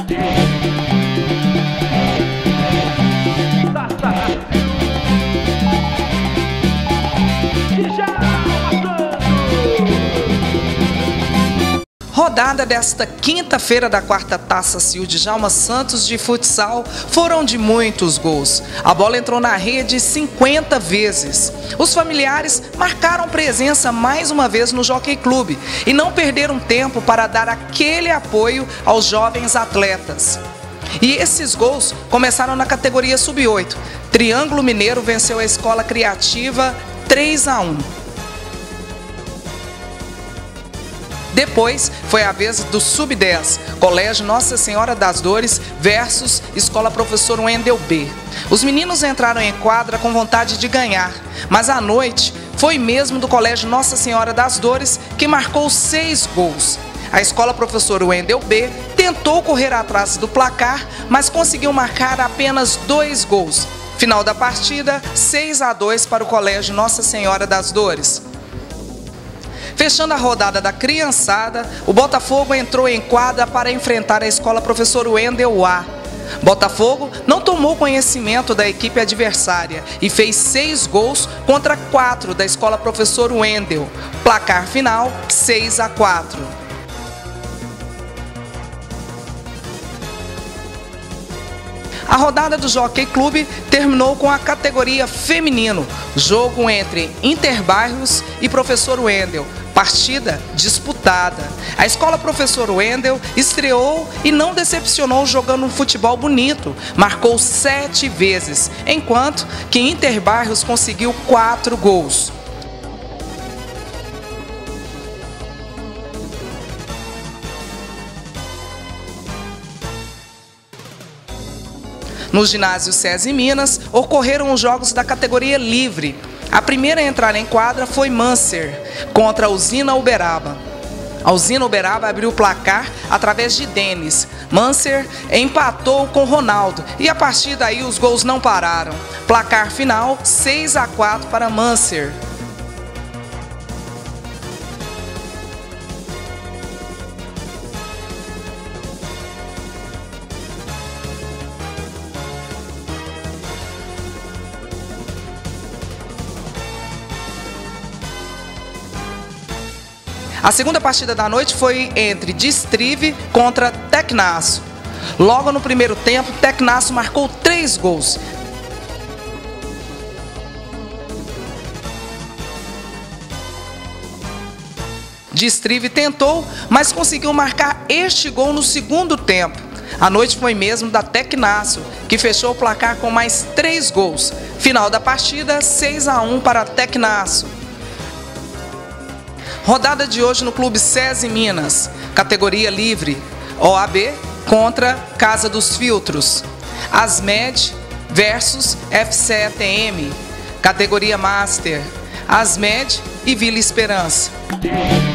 Rodada desta quinta-feira da quarta Taça Sil Djalma Santos de futsal foram de muitos gols. A bola entrou na rede 50 vezes. Os familiares marcaram presença mais uma vez no Jockey Clube e não perderam tempo para dar aquele apoio aos jovens atletas. E esses gols começaram na categoria Sub-8. Triângulo Mineiro venceu a Escola Criativa 3-1. Depois foi a vez do Sub-10, Colégio Nossa Senhora das Dores versus Escola Professor Wendel B. Os meninos entraram em quadra com vontade de ganhar, mas à noite foi mesmo do Colégio Nossa Senhora das Dores que marcou 6 gols. A Escola Professor Wendel B tentou correr atrás do placar, mas conseguiu marcar apenas 2 gols. Final da partida, 6-2 para o Colégio Nossa Senhora das Dores. Fechando a rodada da criançada, o Botafogo entrou em quadra para enfrentar a Escola Professor Wendel A. Botafogo não tomou conhecimento da equipe adversária e fez 6 gols contra 4 da Escola Professor Wendel. Placar final, 6-4. A rodada do Jockey Clube terminou com a categoria feminino, jogo entre Interbairros e Professor Wendel, partida disputada. A Escola Professor Wendel estreou e não decepcionou jogando um futebol bonito, marcou 7 vezes, enquanto que Interbairros conseguiu 4 gols. No ginásio SESI Minas, ocorreram os jogos da categoria livre. A primeira a entrar em quadra foi Manser, contra a Usina Uberaba. A Usina Uberaba abriu o placar através de Denis. Manser empatou com Ronaldo e a partir daí os gols não pararam. Placar final, 6-4 para Manser. A segunda partida da noite foi entre Distrive contra Tecnasso. Logo no primeiro tempo, Tecnasso marcou 3 gols. Distrive tentou, mas conseguiu marcar este gol no segundo tempo. A noite foi mesmo da Tecnasso, que fechou o placar com mais 3 gols. Final da partida, 6-1 para Tecnasso. Rodada de hoje no Clube SESI Minas, categoria livre, OAB contra Casa dos Filtros, Asmed versus FCETM, categoria Master, Asmed e Vila Esperança.